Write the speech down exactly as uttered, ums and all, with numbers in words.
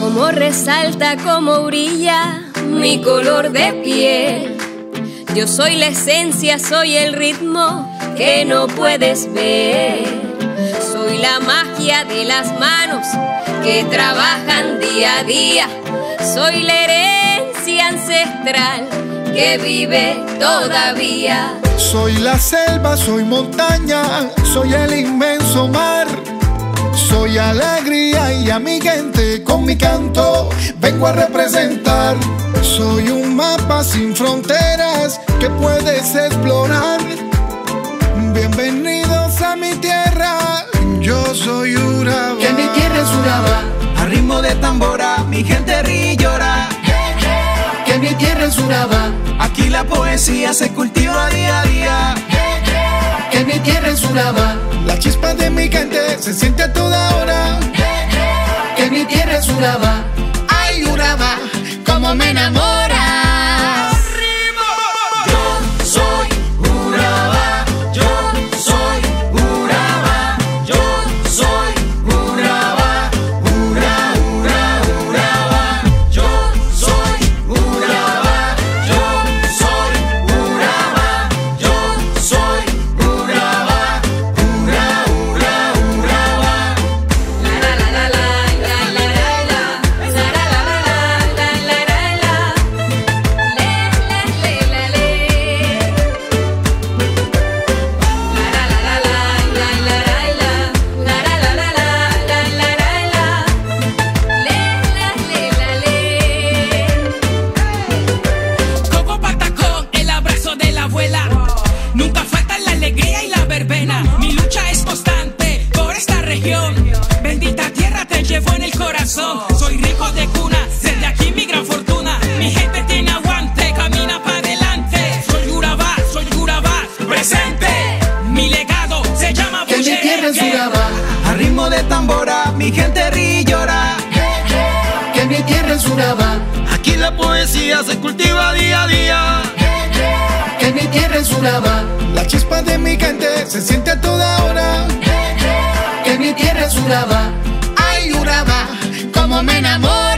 Cómo resalta, cómo brilla mi color de piel. Yo soy la esencia, soy el ritmo que no puedes ver. Soy la magia de las manos que trabajan día a día. Soy la herencia ancestral que vive todavía. Soy la selva, soy montaña, soy el inmenso mar. Soy alegría y a mi gente con mi canto vengo a representar. Soy un mapa sin fronteras que puedes explorar. Bienvenidos a mi tierra, yo soy Urabá. Que mi tierra es Urabá, a ritmo de tambora mi gente ríe y llora. Que mi tierra es Urabá, aquí la poesía se cultiva día a día. Que mi tierra es Urabá, la chispa de mi gente se siente a toda hora. Que mi tierra es Urabá, ay Urabá, cómo me enamoras. Yo soy Urabá, yo soy Urabá, yo soy Urabá, Ura, Ura, Urabá. Yo soy Urabá, yo soy Urabá, yo soy Urabá, Ura, Ura, Urabá. La la la la la la la la la la la la la Coco patacón, el abrazo de la abuela. Nunca falta la alegría y la verbena. Mi lucha es constante por esta región. Bendita tierra te llevo en el corazón. Soy rico de cuna, desde aquí mi gran fortuna. Mi gente tiene aguante, camina para adelante. Soy Urabá, soy Urabá, presente. Mi legado se llama Que mi tierra es Bullerengue. Urabá, a ritmo de tambora mi gente ríe y llora. Que mi tierra es Urabá, Aquí la poesía se cultiva día a día. que mi tierra es Urabá, La chispa de mi gente se siente a toda hora. que mi tierra es Urabá. Ay Urabá, cómo me enamoras.